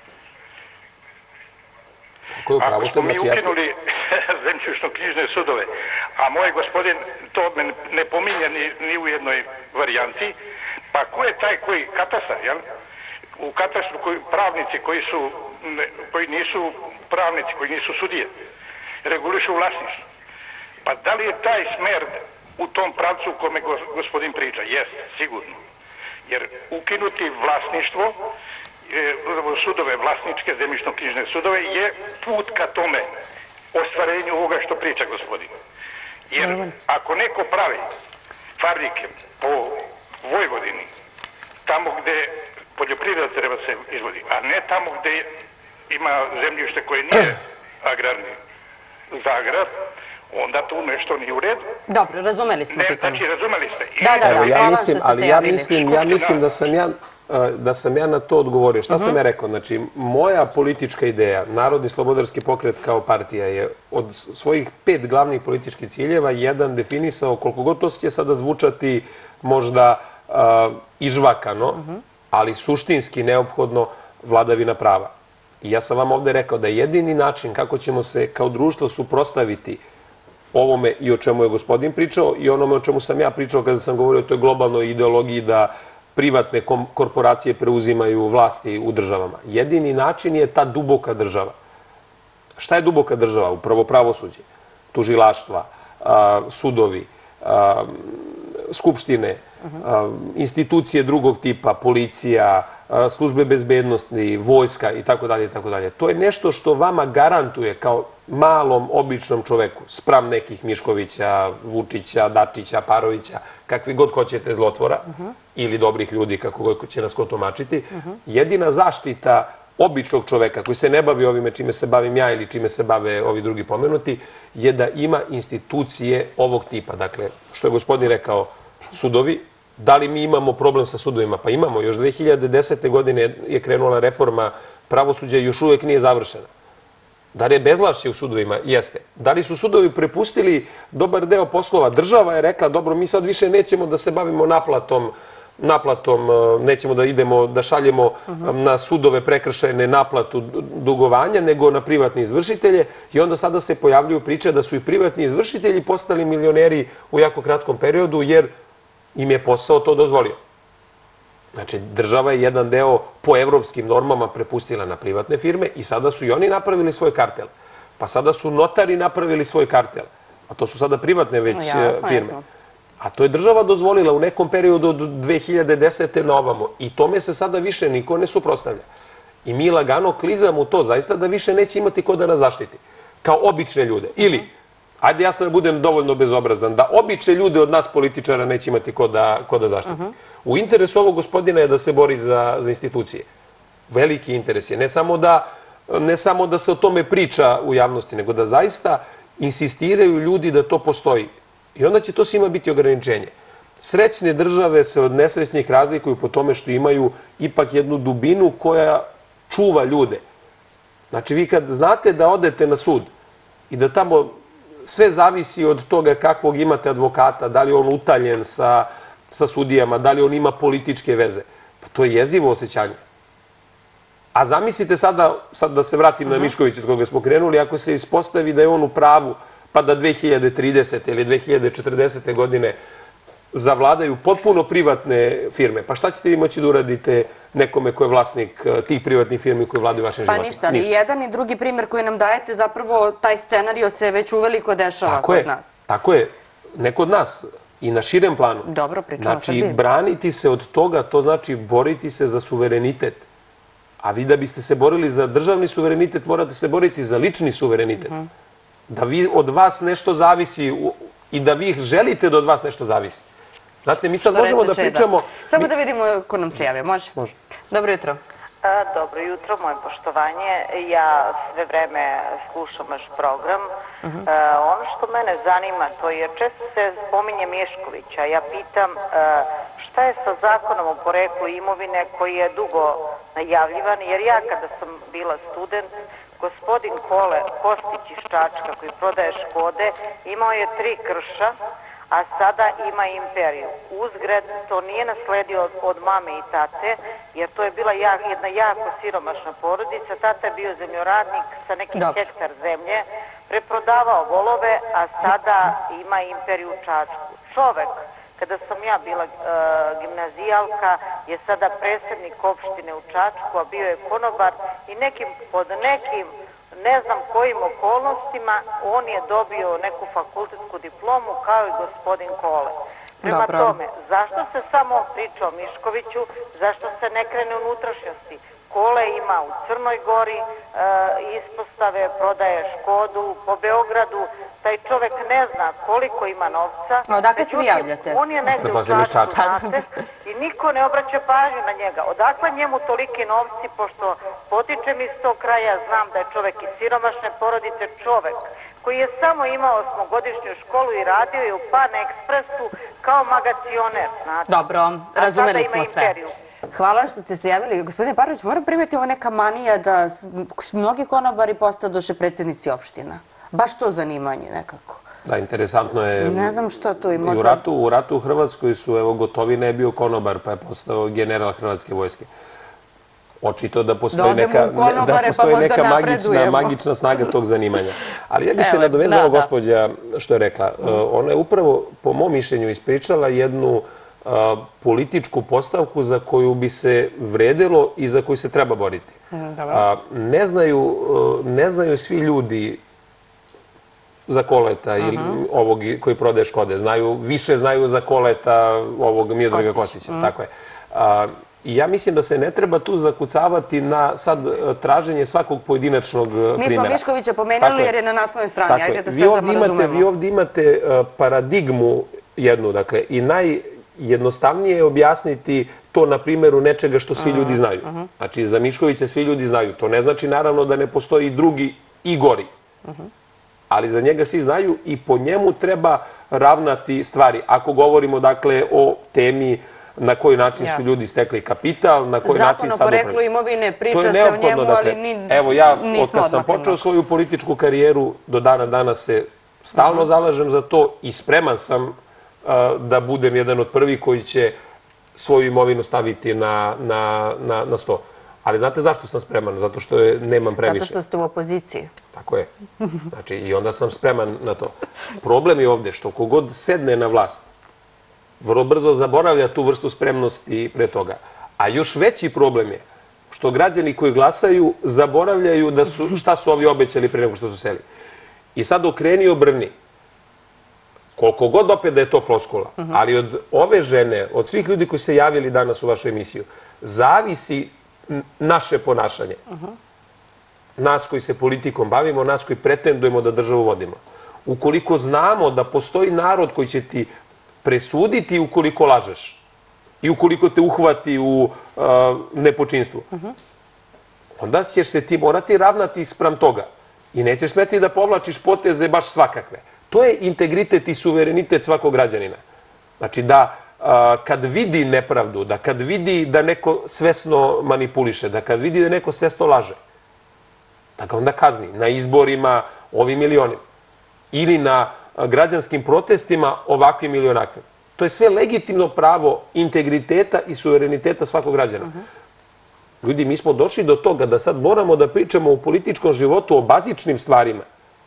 Ako smo mi ukinuli zemljišno-knjižne sudove, a moj gospodin to ne pominje ni u jednoj varijanti, pa ko je taj koji katastar, jel? U katastru pravnici koji nisu pravnici, koji nisu sudije, regulišu vlasništvo. Pa da li je taj smer u tom pravcu u kome gospodin priča? Jeste, sigurno. Jer ukinuti vlasništvo, sudove vlasničke, zemljišno-knjižne sudove, je put ka tome ostvarenju ovoga što priča gospodin. Jer ako neko pravi fabrike po Vojvodini, tamo gde poljoprivreda treba se izvodi, a ne tamo gde ima zemljište koje nije agrarni za agrar, onda tu nešto nije u redu. Dobro, razumeli smo pitanje. Znači, razumeli ste. Ja mislim da sam ja na to odgovorio. Šta sam ja rekao? Znači, moja politička ideja, Narodni slobodarski pokret kao partija, je od svojih 5 glavnih političkih ciljeva jedan definisao, koliko god to će sada zvučati možda ižvakano, ali suštinski neophodno, vladavina prava. I ja sam vam ovde rekao da je jedini način kako ćemo se kao društvo suprotstaviti ovome i o čemu je gospodin pričao i onome o čemu sam ja pričao kada sam govorio o toj globalnoj ideologiji da privatne korporacije preuzimaju vlasti u državama. Jedini način je ta duboka država. Šta je duboka država? Upravo pravosuđe, tužilaštva, sudovi, skupštine, institucije drugog tipa, policija, službe bezbednosti, vojska i tako dalje i tako dalje. To je nešto što vama garantuje kao malom, običnom čoveku, spram nekih Miškovića, Vučića, Dačića, Parovića, kakvi god hoćete zlotvora ili dobrih ljudi, kako god će nas ko tumačiti, jedina zaštita običnog čoveka koji se ne bavi ovime čime se bavim ja ili čime se bave ovi drugi pomenuti, je da ima institucije ovog tipa. Dakle, što je gospodin rekao, sudovi. Da li mi imamo problem sa sudovima? Pa imamo. Još 2010. godine je krenula reforma pravosuđa i još uvek nije završena. Da li je bezvlašće u sudovima? Jeste. Da li su sudovi prepustili dobar deo poslova? Država je rekla, dobro, mi sad više nećemo da se bavimo naplatom, nećemo da idemo, da šaljemo na sudove prekršajne naplatu dugovanja, nego na privatne izvršitelje. I onda sada se pojavljuju priče da su i privatni izvršitelji postali milioneri u jako kratkom periodu, jer im je posao to dozvolio. Znači, država je jedan deo po evropskim normama prepustila na privatne firme i sada su i oni napravili svoj kartel. Pa sada su notari napravili svoj kartel. A to su sada privatne već firme. A to je država dozvolila u nekom periodu od 2010. na ovamo. I tome se sada više niko ne suprotstavlja. I mi lagano klizamo u to zaista da više neće imati ko da nas zaštiti. Kao obične ljude. Ili, ajde ja sad budem dovoljno bezobrazan, da obične ljude od nas političara neće imati ko da zaštiti. U interesu ovog gospodina je da se bori za institucije. Veliki interes je. Ne samo da se o tome priča u javnosti, nego da zaista insistiraju ljudi da to postoji. I onda će to svima biti ograničenje. Srećne države se od nesrećnih razlikuju po tome što imaju ipak jednu dubinu koja čuva ljude. Znači, vi kad znate da odete na sud i da tamo sve zavisi od toga kakvog imate advokata, da li je on utaljen sa sudijama, da li on ima političke veze, pa to je jezivo osjećanje. A zamislite sad da se vratim na Miškovića od koga smo krenuli, ako se ispostavi da je on u pravu, pa da 2030. ili 2040. godine zavladaju potpuno privatne firme. Pa šta ćete vi moći da uradite nekome ko je vlasnik tih privatnih firmi koji vladaju vašim životom? Pa ništa, ali jedan i drugi primjer koji nam dajete, zapravo taj scenario se već uveliko dešava kod nas. Tako je. Ne kod nas, i na širem planu. Dobro, pričamo o Srbiji. Znači, braniti se od toga, to znači boriti se za suverenitet. A vi da biste se borili za državni suverenitet, morate se boriti za lični suverenitet. Da vi od vas nešto zavisi i da vi želite da od vas nešto zavisi. Znate, mi sad možemo da pričamo... Samo da vidimo ko nam se javio, može? Može. Dobro jutro. Dobro jutro, moje poštovanje. Ja sve vreme slušam vaš program. Ono što mene zanima, to je često se spominje Miškovića. Ja pitam šta je sa zakonom o poreklu imovine koji je dugo najavljivan, jer ja kada sam bila student, gospodin Kostić iz Čačka koji prodaje Škode imao je 3 krša, a sada ima imperiju. Uzgred, to nije nasledio od mame i tate, jer to je bila jedna jako siromašna porodica. Tata je bio zemljoradnik sa nekim hektar zemlje, preprodavao volove, a sada ima imperiju u Čačku. Čovek, kada sam ja bila gimnazijalka, je sada predsjednik opštine u Čačku, a bio je konobar i pod nekim ne znam kojim okolnostima on je dobio neku fakultetsku diplomu kao i gospodin Kole. Prema tome, zašto se samo priča o Miškoviću, zašto se ne krene unutrašnjosti? Kole ima u Crnoj Gori ispostave, prodaje Škodu, po Beogradu, taj čovek ne zna koliko ima novca. A odakle se vi javljate? On je negdje u Čačku, znate, i niko ne obraća pažnju na njega. Odakle njemu toliki novci, pošto potičem iz tog kraja, znam da je čovek iz siromašne porodice, čovek koji je samo imao 8-godišnju školu i radio je u Pan Ekspresu kao magacioner, znate. Dobro, razumeli smo sve. Hvala što ste se javili. Gospodine Parović, moram primjeti ovo neka manija da mnogi konobari postadoše predsjednici opština. Baš to zanimanje nekako. Da, interesantno je. Ne znam što tu i možda... U ratu u Hrvatskoj su, evo, Gotovina je bio konobar, pa je postao general Hrvatske vojske. Očito da postoji neka magična snaga tog zanimanja. Ali ja bih se nadovezala gospođa što je rekla. Ona je upravo, po mom mišljenju, ispričala jednu političku postavku za koju bi se vredelo i za koju se treba boriti. Ne znaju svi ljudi za Koleta ili ovog koji prodaje Škode. Više znaju za Koleta ovog Miodraga Kostića. Tako je. I ja mislim da se ne treba tu zakucavati na sad traženje svakog pojedinačnog primjera. Mi smo Miškovića pomenuli jer je na naslovnoj strani. Ajde da se odmah razumemo. Vi ovdje imate paradigmu jednu, dakle, i najjednostavnije je objasniti to na primjeru nečega što svi ljudi znaju. Znači, za Miškovića svi ljudi znaju. To ne znači, naravno, da ne postoji drugi i gori. Ali za njega svi znaju i po njemu treba ravnati stvari. Ako govorimo, dakle, o temi na koji način su ljudi stekli kapital, na koji način sad upravljaju. Zakon o poreklu imovine, priča se o njemu, ali nismo odmah. Evo, ja, od kad sam počeo svoju političku karijeru, do dana danas se stalno zalažem za to i spreman sam da budem jedan od prvih koji će svoju imovinu staviti na sto. Ali znate zašto sam spreman? Zato što nemam previše. Zato što ste u opoziciji. Tako je. Znači, i onda sam spreman na to. Problem je ovdje što kogod sedne na vlast, vrlo brzo zaboravlja tu vrstu spremnosti pre toga. A još veći problem je što građani koji glasaju zaboravljaju šta su ovi obećali pre nego što su seli. I sad okreni obrni. Koliko god opet da je to floskula, ali od ove žene, od svih ljudi koji se javili danas u vašu emisiju, zavisi naše ponašanje. Nas koji se politikom bavimo, nas koji pretendujemo da državu vodimo. Ukoliko znamo da postoji narod koji će ti presuditi ukoliko lažeš i ukoliko te uhvati u nepočinstvu, onda ćeš se ti morati ravnati sprem toga i nećeš smeti da povlačiš poteze baš svakakve. To je integritet i suverenitet svakog građanina. Znači da kad vidi nepravdu, da kad vidi da neko svesno manipuliše, da kad vidi da neko svesno laže, da ga onda kazni na izborima ovim ili onim. Ili na građanskim protestima ovakvim ili onakvim. To je sve legitimno pravo integriteta i suvereniteta svakog građana. Ljudi, mi smo došli do toga da sad moramo da pričamo u političkom životu o bazičnim stvarima.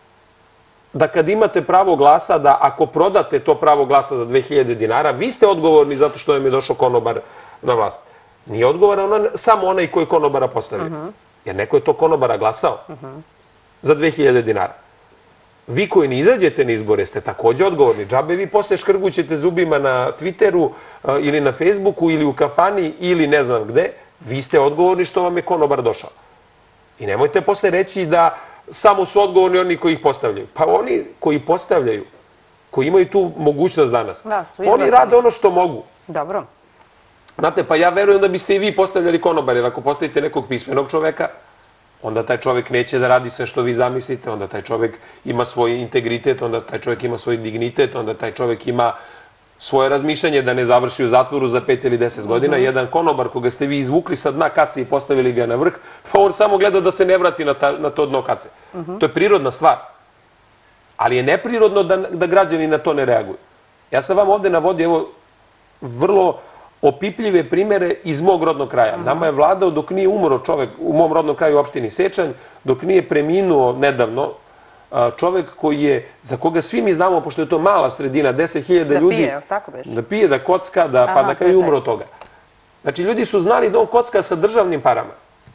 Da kad imate pravo glasa, da ako prodate to pravo glasa za 2000 dinara, vi ste odgovorni zato što vam je došao konobar na vlast. Nije odgovoran samo onaj koji konobara postavio. Jer neko je to konobara glasao za 2000 dinara. Vi koji ne izađete na izbore ste takođe odgovorni. Džabe vi posle škrgućete zubima na Twitteru ili na Facebooku ili u kafani ili ne znam gde. Vi ste odgovorni što vam je konobar došao. I nemojte posle reći da samo su odgovorni oni koji ih postavljaju. Pa oni koji postavljaju, koji imaju tu mogućnost danas, oni rade ono što mogu. Dobro. Znate, pa ja verujem da biste i vi postavljali konobar, jer ako postavite nekog pismenog čoveka, onda taj čovek neće da radi sve što vi zamislite, onda taj čovek ima svoj integritet, onda taj čovek ima svoj dignitet, onda taj čovek ima svoje razmišljanje da ne završi u zatvoru za 5 ili 10 godina. Jedan konobar koga ste vi izvukli sa dna kace i postavili ga na vrh, pa on samo gleda da se ne vrati na to dno kace. To je prirodna stvar. Ali je neprirodno da građani na to ne reaguju. Ja sam vam ovde navodio vrlo opipljive primere iz mog rodnog kraja. Nama je vladao dok nije umro čovek u mom rodnom kraju u opštini Sečanj, dok nije preminuo nedavno čovek koji je, za koga svi mi znamo, pošto je to mala sredina, 10.000 ljudi... Da pije, tako beš? Da pije, da kocka, pa na kraju umro od toga. Znači, ljudi su znali da on kocka sa državnim parama.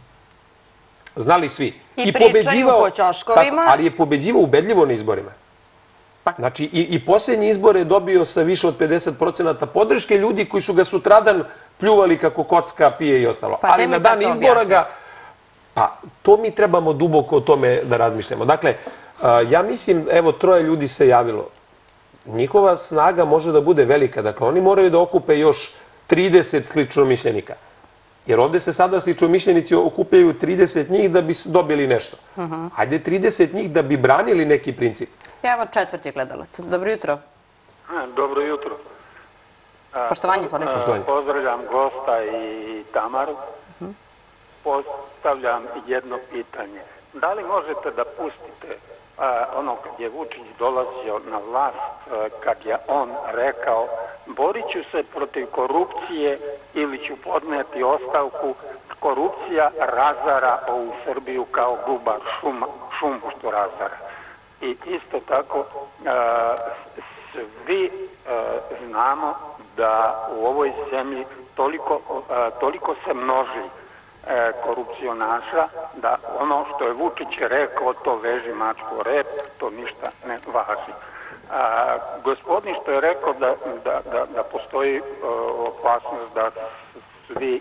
Znali svi. I pričaju po ćoškovima. Ali je pobeđivao ubedljivo na izborima. Znači, i posljednji izbor je dobio sa više od 50% podrške ljudi koji su ga sutradan pljuvali kako kocka, pije i ostalo. Ali na dan izbora ga... Pa, to mi trebamo duboko o tome da razmišljamo. Dakle, ja mislim, evo, 3 ljudi se javilo. Njihova snaga može da bude velika. Dakle, oni moraju da okupe još 30 sličnomišljenika. Jer ovde se sada sličnomišljenici okupljaju 30 njih da bi dobili nešto. Hajde 30 njih da bi branili neki princip. Evo 4. gledalac. Dobro jutro. Dobro jutro. Poštovanje, izvolite. Pozdravljam gosta i Tamaru. Postavljam jedno pitanje. Da li možete da pustite ono kad je Vučić dolazio na vlast, kad je on rekao borit ću se protiv korupcije ili ću podneti ostavku, korupcija razara ovu Srbiju kao gubar šumu što razara. I isto tako svi znamo da u ovoj zemlji toliko se množi korupcionaša, da ono što je Vučić rekao, to veži mačku o rep, to ništa ne važi. Gospodin što je rekao da postoji opasnost da svi,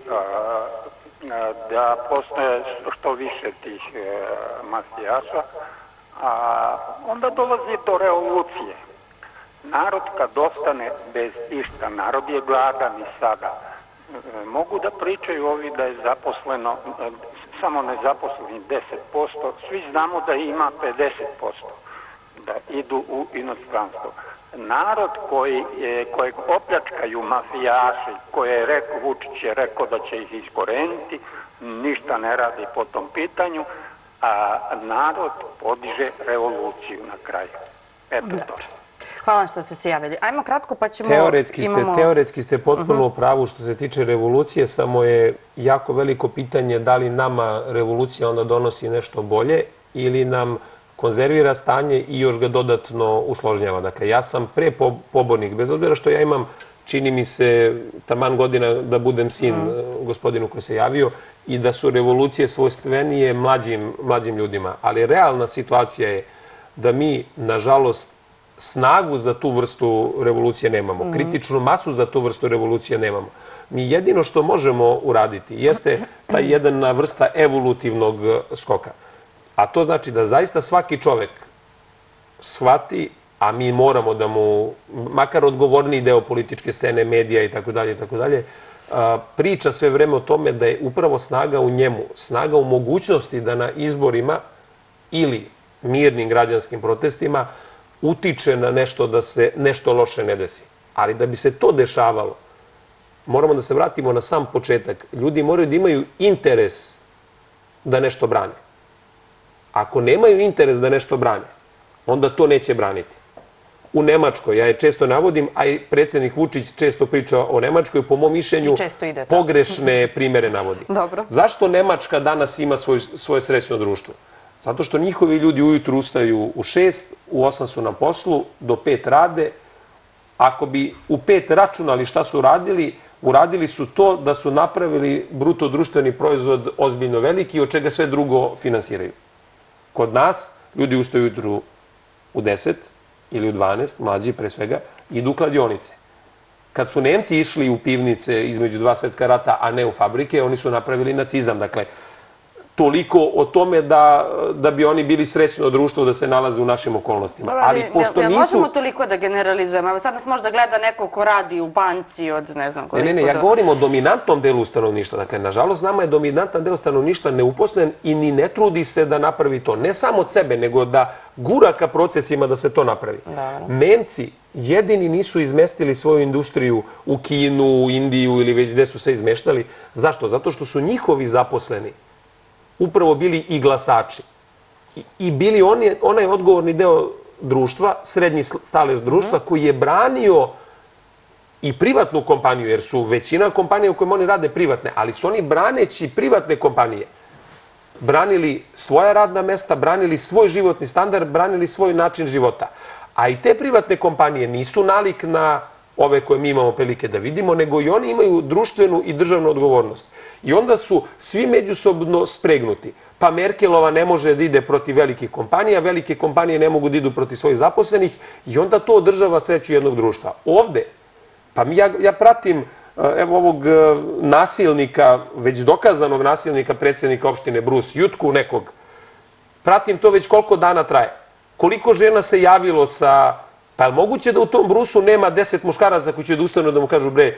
da postoje što više tih mafijaša, onda dolazi do revolucije. Narod kad ostane bez išta, narod je gladan i sada, mogu da pričaju ovi da je zaposleno, samo nezaposlenih 10%, svi znamo da ima 50%, da idu u inostranstvo. Narod kojeg opljačkaju mafijaši, koje je rekao, Vučić je rekao da će ih iskoreniti, ništa ne radi po tom pitanju, a narod podiže revoluciju na kraju. Eto to. Hvala vam što ste se javili. Ajmo kratko pa ćemo... Teoretski ste potpuno u pravu što se tiče revolucije, samo je jako veliko pitanje da li nama revolucija onda donosi nešto bolje ili nam konzervira stanje i još ga dodatno usložnjava. Dakle, ja sam pobornik, bez obzira što ja imam, čini mi se, taman godina da budem sin gospodinu koji se javio i da su revolucije svojstvenije mlađim ljudima. Ali realna situacija je da mi, nažalost, snagu za tu vrstu revolucije nemamo. Kritičnu masu za tu vrstu revolucije nemamo. Mi jedino što možemo uraditi jeste ta jedna vrsta evolutivnog skoka. A to znači da zaista svaki čovek shvati, a mi moramo da mu, makar odgovorniji deo političke scene, medija i tako dalje, priča sve vreme o tome da je upravo snaga u njemu, snaga u mogućnosti da na izborima ili mirnim građanskim protestima utiče na nešto da se nešto loše ne desi. Ali da bi se to dešavalo, moramo da se vratimo na sam početak. Ljudi moraju da imaju interes da nešto brane. Ako nemaju interes da nešto brane, onda to neće braniti. U Nemačkoj, ja je često navodim, a i predsjednik Vučić često priča o Nemačkoj, po mom mišljenju pogrešne primere navodi. Zašto Nemačka danas ima svoje srećno društvo? Zato što njihovi ljudi ujutru ustaju u 6, u 8 su na poslu, do 5 rade. Ako bi u 5 računali šta su radili, uradili su to da su napravili bruto društveni proizvod ozbiljno veliki, od čega sve drugo finansiraju. Kod nas ljudi ustaju ujutru u 10 ili u 12, mlađi pre svega, idu u kladionice. Kad su Nemci išli u pivnice između 2 svetska rata, a ne u fabrike, oni su napravili nacizam. Dakle, toliko o tome da bi oni bili srećno društvo da se nalaze u našim okolnostima. Ali pošto nisu... Možemo toliko da generalizujemo? Evo sad nas možda gleda neko ko radi u banci od ne znam koliko... Ne, ja govorim o dominantnom delu stanovništva. Dakle, nažalost, nama je dominantan deo stanovništva neuposlen i ni ne trudi se da napravi to. Ne samo od sebe, nego da gura ka procesima da se to napravi. Nemci jedini nisu izmestili svoju industriju u Kinu, Indiju ili već gde su se izmeštali. Zašto? Zato što su njihovi zaposleni upravo bili i glasači. I bili onaj odgovorni deo društva, srednji stalež društva, koji je branio i privatnu kompaniju, jer su većina kompanija u kojima oni rade privatne, ali su oni braneći privatne kompanije branili svoja radna mesta, branili svoj životni standard, branili svoj način života. A i te privatne kompanije nisu nalik na ove koje mi imamo prilike da vidimo, nego i oni imaju društvenu i državnu odgovornost. I onda su svi međusobno spregnuti. Pa Merkelova ne može da ide protiv velikih kompanija, velike kompanije ne mogu da idu protiv svojih zaposlenih i onda to održava sreću jednog društva. Ovde, pa ja pratim evo ovog nasilnika, već dokazanog nasilnika, predsjednika opštine Brus, Jutku nekog, pratim to već koliko dana traje. Koliko žena se javilo sa... Pa je li moguće da u tom Brusu nema 10 muškaraca koji će da ustanu da mu kažu bre,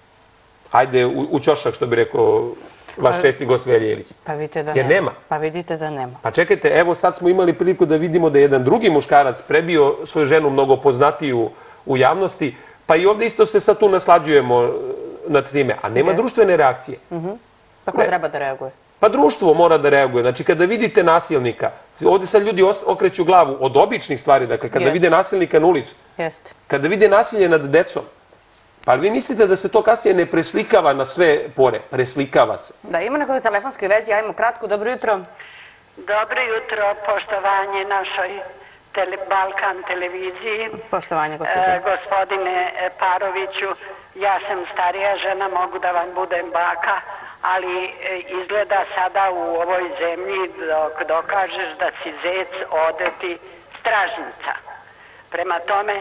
ajde u ćošak, što bi rekao vaš česti gost Velja Ilić. Pa vidite da nema. Jer nema. Pa vidite da nema. Pa čekajte, evo sad smo imali priliku da vidimo da je jedan drugi muškarac prebio svoju ženu mnogo poznatiju u javnosti, pa i ovde isto se sad tu naslađujemo nad time, a nema društvene reakcije. Pa ko treba da reaguje? Pa društvo mora da reaguje. Znači, kada vidite nasilnika, ovde sad ljudi okreću glavu od običnih stvari, dakle, kada vide nasilnika na ulicu, kada vide nasilje nad decom, pa li vi mislite da se to kasnije ne preslikava na sve pore? Preslikava se. Da, ima nekoj telefonskoj vezi, ajmo kratko. Dobro jutro. Dobro jutro, poštovanje našoj Balkan televiziji. Poštovanje, gospođo. Gospodine Paroviću, ja sam starija žena, mogu da vam budem baka, ali izgleda sada u ovoj zemlji dok dokažeš da si zec, ode ti stražnica. Prema tome,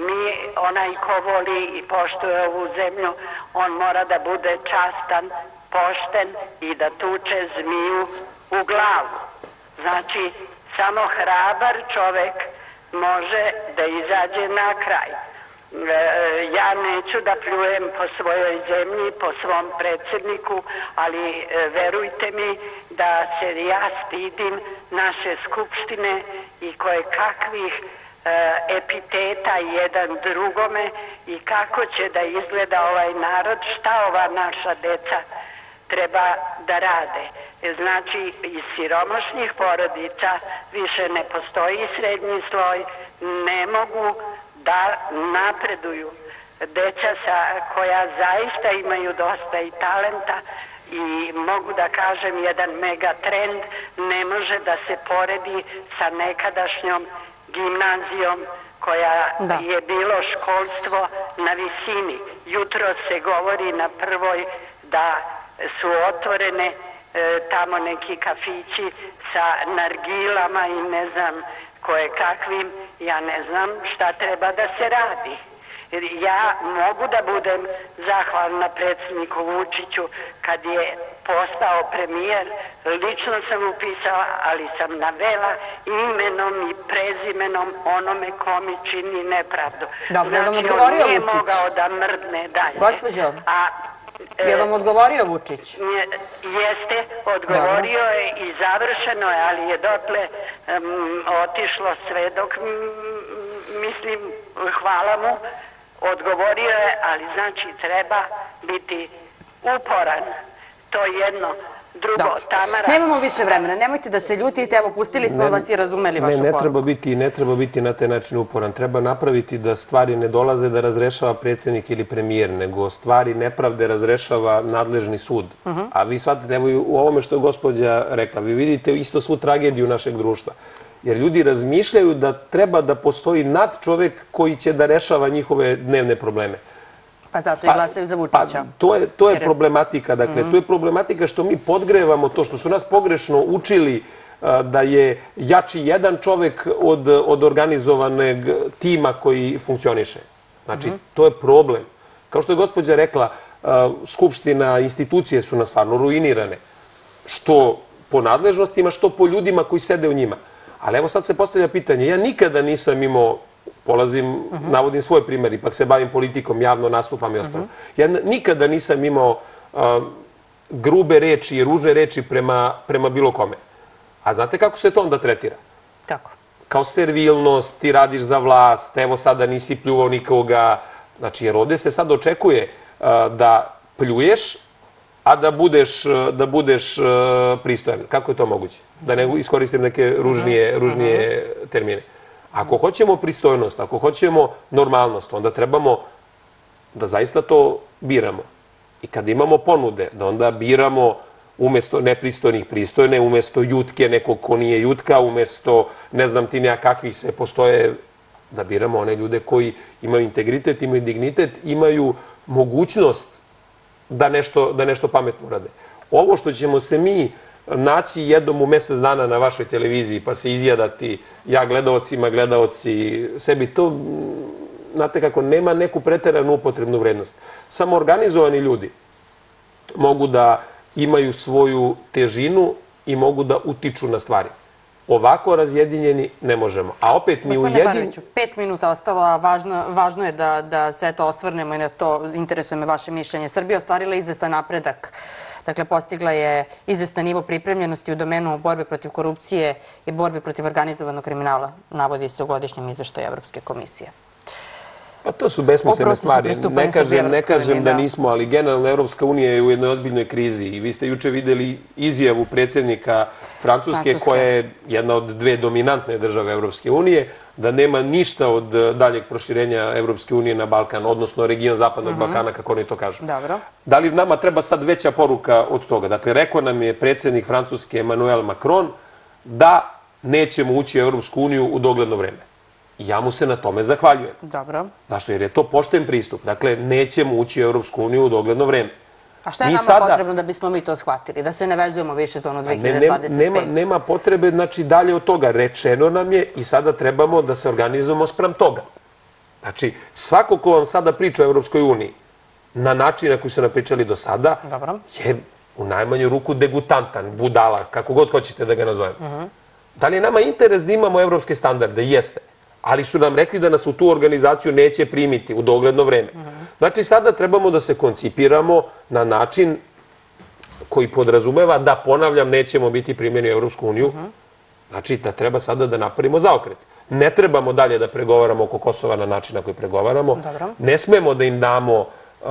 onaj ko voli i poštuje ovu zemlju, on mora da bude častan, pošten i da tuče zmiju u glavu. Znači, samo hrabar čovek može da izađe na kraj. Ja neću da pljujem po svojoj zemlji, po svom predsjedniku, ali verujte mi da se ja stidim naše skupštine i koje kakvih epiteta jedan drugome i kako će da izgleda ovaj narod, šta ova naša deca treba da rade. Znači, iz siromašnih porodica više ne postoji srednji sloj, ne mogu da napreduju. Deca koja zaista imaju dosta i talenta i mogu da kažem jedan megatrend ne može da se poredi sa nekadašnjom gimnazijom koja je bilo školstvo na visini. Jutro se govori na prvoj da su otvorene tamo neki kafići sa nargilama i ne znam koje kakvim, ja ne znam šta treba da se radi. Ja mogu da budem zahvalna predsjedniku Vučiću kad je postao premijer, lično sam upisala, ali sam navela imenom i prezimenom onome ko mi čini nepravdu. Dobro, je vam odgovorio Vučić? Znači, on nije mogao da mrdne dalje. Gospođo, je vam odgovorio Vučić? Jeste, odgovorio je i završeno je, ali je dotle otišlo sve dok, mislim, hvala mu, Odgovorio je, ali znači treba biti uporan. To je jedno. Drugo, Tamara... Nemamo više vremena, nemojte da se ljutite, evo pustili smo vas i razumeli vašu poruku. Ne treba biti na taj način uporan. Treba napraviti da stvari ne dolaze da razrešava predsjednik ili premijer, nego stvari nepravde razrešava nadležni sud. A vi shvatite, evo u ovome što je gospođa rekla, vi vidite isto svu tragediju našeg društva. Jer ljudi razmišljaju da treba da postoji nadčovek koji će da rešava njihove dnevne probleme. Pa zato i glasaju za Vučića. To je problematika. Dakle, to je problematika što mi podgrevamo to, što su nas pogrešno učili da je jači jedan čovek od organizovanog tima koji funkcioniše. Znači, to je problem. Kao što je gospođa rekla, Skupština, institucije su nas stvarno ruinirane. Što po nadležnostima, što po ljudima koji sede u njima. Ali evo sad se postavlja pitanje. Ja nikada nisam imao, navodim svoj primjer, ipak se bavim politikom, javno nastupam i ostalo. Ja nikada nisam imao grube reči i ružne reči prema bilo kome. A znate kako se to onda tretira? Kako? Kao servilnost, ti radiš za vlast, evo sada nisi pljuvao nikoga. Znači, jer ovdje se sad očekuje da pljuješ, a da budeš pristojan. Kako je to moguće? Da ne iskoristim neke ružnije termine. Ako hoćemo pristojnost, ako hoćemo normalnost, onda trebamo da zaista to biramo. I kad imamo ponude, da onda biramo umjesto nepristojnih pristojne, umjesto jutke nekog ko nije jutka, umjesto ne znam ti nija kakvih sve postoje, da biramo one ljude koji imaju integritet, imaju dignitet, imaju mogućnost da nešto pametno urade. Ovo što ćemo se mi naći jednom u mjesec dana na vašoj televiziji pa se izjadati, ja gledaocima, gledaoci sebi, to, znate kako, nema neku preteranu upotrebnu vrednost. Samo organizovani ljudi mogu da imaju svoju težinu i mogu da utiču na stvari. Ovako razjedinjeni ne možemo. A opet mi Gospodine Paroviću, 5 minuta ostalo, a važno je da se to osvrnemo i na to interesuje me vaše mišljenje. Srbija ostvarila izvestan napredak. Dakle, postigla je izvestan nivo pripremljenosti u domenu borbe protiv korupcije i borbe protiv organizovanog kriminala, navodi se u godišnjem izveštaju Evropske komisije. Pa to su besmislene stvari. Ne kažem da nismo, ali generalno Evropska unija je u jednoj ozbiljnoj krizi. I vi ste juče videli izjavu predsjednika Francuske, koja je jedna od dve dominantne države Evropske unije, da nema ništa od daljeg proširenja Evropske unije na Balkan, odnosno region Zapadnog Balkana, kako oni to kažu. Da li nama treba sad veća poruka od toga? Dakle, rekao nam je predsjednik Francuske Emmanuel Macron da nećemo ući u Evropsku uniju u dogledno vreme. Ja mu se na tome zahvaljujem. Dobro. Zašto? Jer je to pošten pristup. Dakle, nećemo ući u Evropsku uniju u dogledno vreme. A šta je nama potrebno da bismo mi to shvatili? Da se ne vezujemo više za ono 2025? Nema potrebe, znači, dalje od toga. Rečeno nam je i sada trebamo da se organizujemo sprem toga. Znači, svako ko vam sada priča o Evropskoj uniji na način na koji su napričali do sada je u najmanju ruku degutantan, budala, kako god hoćete da ga nazovemo. Da li je nama interes da imamo evropske standarde? Jeste. Ali su nam rekli da nas u tu organizaciju neće primiti u dogledno vreme. Znači, sada trebamo da se koncipiramo na način koji podrazumeva da, ponavljam, nećemo biti primjeni u Evropsku uniju. Znači, da treba sada da napravimo zaokret. Ne trebamo dalje da pregovaramo oko Kosova na način na koji pregovaramo. Ne smemo da im damo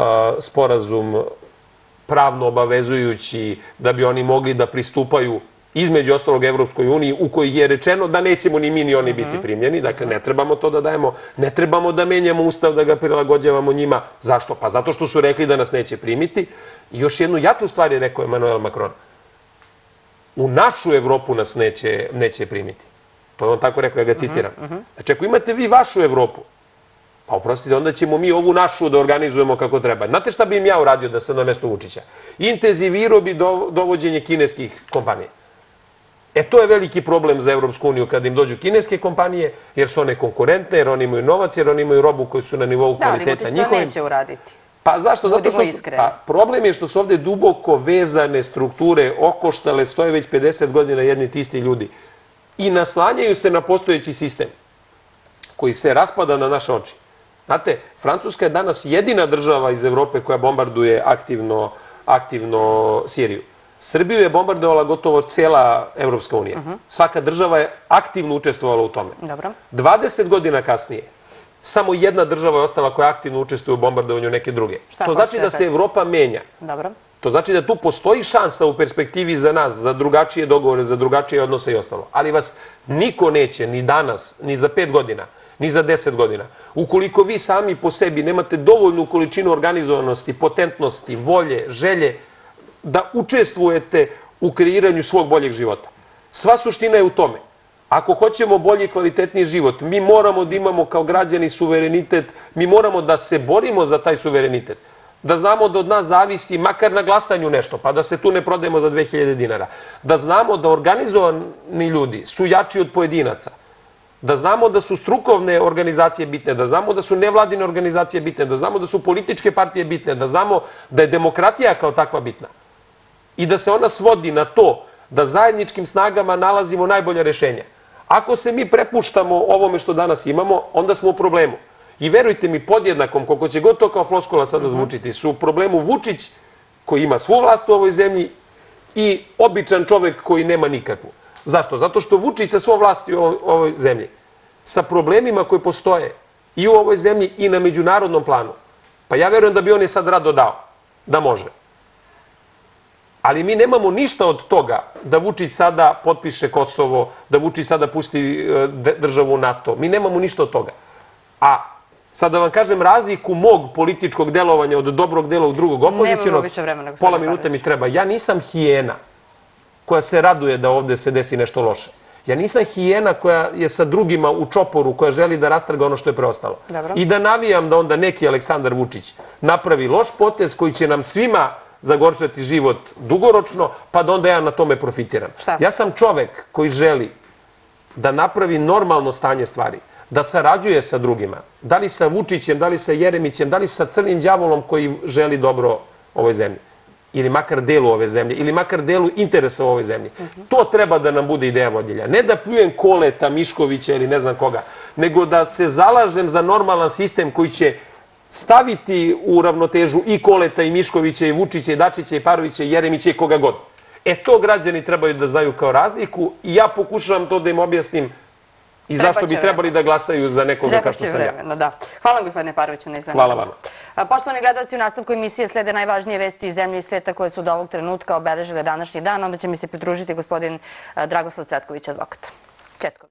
sporazum pravno obavezujući da bi oni mogli da pristupaju između ostalog Evropskoj uniji, u kojih je rečeno da nećemo ni mi ni oni biti primljeni. Dakle, ne trebamo to da dajemo, ne trebamo da menjamo ustav, da ga prilagođavamo njima. Zašto? Pa zato što su rekli da nas neće primiti. I još jednu jaču stvar je rekao Emmanuel Macron. U našu Evropu nas neće primiti. To je on tako rekao, ja ga citiram. Znači, ako imate vi vašu Evropu, pa oprostite, onda ćemo mi ovu našu da organizujemo kako treba. Znate šta bi im ja uradio da sam na mesto Vučića? Intenzivirao bi dovođenje kineskih kompanija. To je veliki problem za Evropsku uniju kada im dođu kineske kompanije, jer su one konkurentne, jer oni imaju novac, jer oni imaju robu koju su na nivou kvaliteta njihovim. Da, ali Vučić to neće uraditi. Pa zašto? Zato što problem je što su ovdje duboko vezane strukture, okoštale, stoje već 50 godina jedni ti isti ljudi i naslanjaju se na postojeći sistem koji se raspada na naše oči. Znate, Francuska je danas jedina država iz Evrope koja bombarduje aktivno Siriju. Srbiju je bombardovala gotovo cijela Evropska unija. Svaka država je aktivno učestvovala u tome. 20 godina kasnije Samo jedna država je ostala koja aktivno učestvuje u bombardovanju neke druge. To znači da se Evropa menja. Dobro. To znači da tu postoji šansa u perspektivi za nas, za drugačije dogovore, za drugačije odnose i ostalo. Ali vas niko neće, ni danas, ni za 5 godina, ni za 10 godina. Ukoliko vi sami po sebi nemate dovoljnu količinu organizovanosti, potentnosti, volje, želje, da učestvujete u kreiranju svog boljeg života. Sva suština je u tome. Ako hoćemo bolji i kvalitetniji život, mi moramo da imamo kao građani suverenitet, mi moramo da se borimo za taj suverenitet. Da znamo da od nas zavisi, makar na glasanju nešto, pa da se tu ne prodajemo za 2000 dinara. Da znamo da organizovani ljudi su jači od pojedinaca. Da znamo da su strukovne organizacije bitne, da znamo da su nevladine organizacije bitne, da znamo da su političke partije bitne, da znamo da je demokratija kao takva bitna. I da se ona svodi na to da zajedničkim snagama nalazimo najbolja rešenja. Ako se mi prepuštamo ovome što danas imamo, onda smo u problemu. I verujte mi, podjednakom, koliko će god to kao floskula sada zvučiti, su u problemu Vučić, koji ima svu vlast u ovoj zemlji, i običan čovek koji nema nikakvu. Zašto? Zato što Vučić sa svom vlasti u ovoj zemlji, sa problemima koji postoje i u ovoj zemlji i na međunarodnom planu, pa ja verujem da bi on je sad rado dao, da može. Ali mi nemamo ništa od toga da Vučić sada potpiše Kosovo, da Vučić sada pusti državu u NATO. Mi nemamo ništa od toga. A sad da vam kažem razliku mog političkog delovanja od dobrog dela u drugog opozicionog, pola minuta mi treba. Ja nisam hijena koja se raduje da ovde se desi nešto loše. Ja nisam hijena koja je sa drugima u čoporu, koja želi da rastrga ono što je preostalo. I da navijam da onda neki Aleksandar Vučić napravi loš potez koji će nam svima zagorčati život dugoročno, pa da onda ja na tome profitiram. Ja sam čovek koji želi da napravi normalno stanje stvari, da sarađuje sa drugima, da li sa Vučićem, da li sa Jeremićem, da li sa crnim đavolom koji želi dobro ovoj zemlji, ili makar delu ove zemlje, ili makar delu interesa u ovoj zemlji. To treba da nam bude ideja vodilja. Ne da pljujem Koleta, Miškovića ili ne znam koga, nego da se zalažem za normalan sistem koji će staviti u ravnotežu i Koleta, i Miškovića, i Vučića, i Dačića, i Parovića, i Jeremića, i koga god. To građani trebaju da znaju kao razliku i ja pokušavam to da im objasnim i zašto bi trebali da glasaju za nekoga kao što sam ja. Hvala vam, gospodine Paroviću, na izgledanju. Hvala vama. Poštovani gledalci, u nastavku emisije slede najvažnije vesti iz zemlje i sveta koje su do ovog trenutka obeležile današnji dan. Onda će mi se pridružiti gospodin Dragoslav Cvetković, advokat. Četko.